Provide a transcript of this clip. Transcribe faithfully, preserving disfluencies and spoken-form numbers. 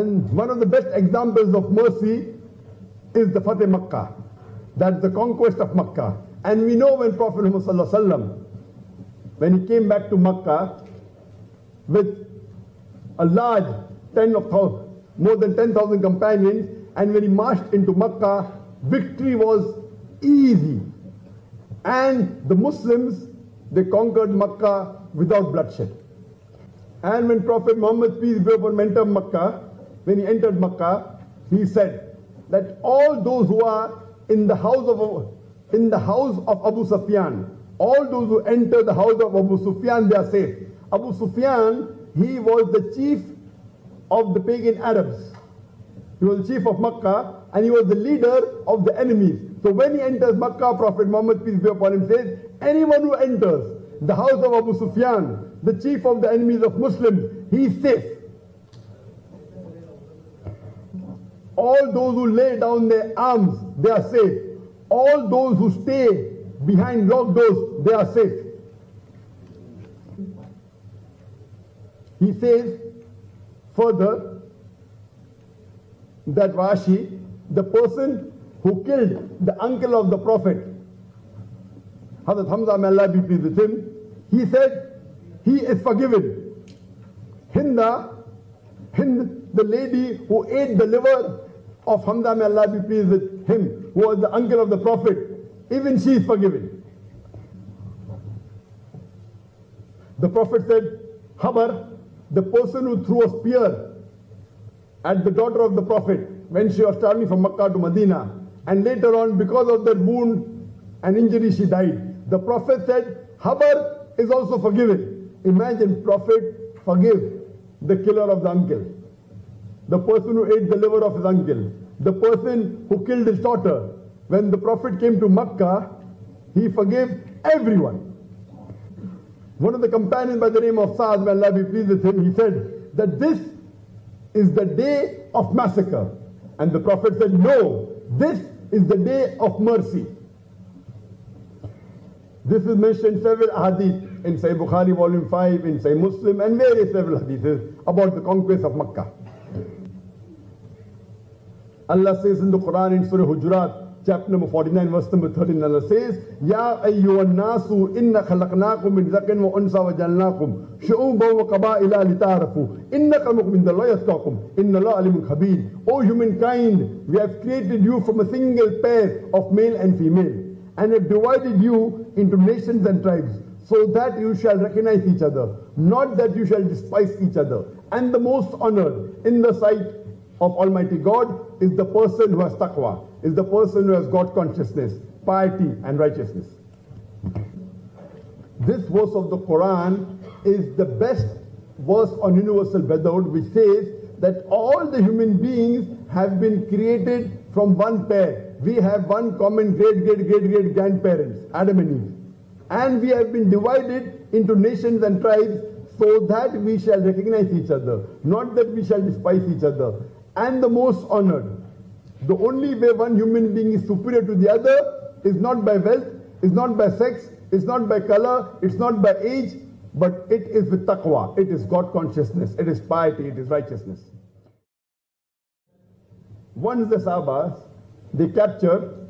And one of the best examples of mercy is the Fateh Makkah. That's the conquest of Makkah. And we know when Prophet Muhammad Sallallahu Alaihi Wasallam, when he came back to Makkah with a large ten of thousand, more than ten thousand companions, and when he marched into Makkah, victory was easy. And the Muslims, they conquered Makkah without bloodshed. And when Prophet Muhammad, peace be upon him, entered Makkah, when he entered Makkah, he said that all those who are in the house of in the house of Abu Sufyan, all those who enter the house of Abu Sufyan, they are safe. Abu Sufyan, he was the chief of the pagan Arabs. He was the chief of Makkah, and he was the leader of the enemies. So when he enters Makkah, Prophet Muhammad, peace be upon him, says, anyone who enters the house of Abu Sufyan, the chief of the enemies of Muslims, he is safe. All those who lay down their arms, they are safe. All those who stay behind locked doors, they are safe. He says further that Rashi, the person who killed the uncle of the Prophet, Hazrat Hamza, may Allah be pleased with him, he said he is forgiven. Hinda, Hind, the lady who ate the liver of Hamza, may Allah be pleased with him, who was the uncle of the Prophet, even she is forgiven. The Prophet said, Habar, the person who threw a spear at the daughter of the Prophet when she was traveling from Makkah to Medina, and later on, because of that wound and injury, she died. The Prophet said, Habar is also forgiven. Imagine, Prophet forgive the killer of the uncle, the person who ate the liver of his uncle, the person who killed his daughter. When the Prophet came to Makkah, he forgave everyone. One of the companions by the name of Sa'ad, may Allah be pleased with him, he said that this is the day of massacre. And the Prophet said, no, this is the day of mercy. This is mentioned several hadith in Sahih Bukhari volume five, in Sahih Muslim, and various several hadiths about the conquest of Makkah. Allah says in the Quran in Surah Hujurat, chapter number forty-nine, verse number thirteen, Allah says, Ya ayyuhan nasu inna khalaqnakum min dhakarin wa unsa wa ja'alnakum shu'uban wa qaba'ila lita'arafu inna akramakum indallahi atqakum inna Allaha alimun khabir. O humankind, we have created you from a single pair of male and female, and have divided you into nations and tribes, so that you shall recognize each other, not that you shall despise each other. And the most honored in the sight of Almighty God is the person who has taqwa, is the person who has God consciousness, piety and righteousness. This verse of the Quran is the best verse on universal brotherhood, which says that all the human beings have been created from one pair. We have one common great, great, great, great grandparents, Adam and Eve. And we have been divided into nations and tribes so that we shall recognize each other, not that we shall despise each other. And the most honored, the only way one human being is superior to the other is not by wealth, is not by sex, is not by color, it's not by age, but it is with taqwa, it is God consciousness, it is piety, it is righteousness. Once the Sahabas, they captured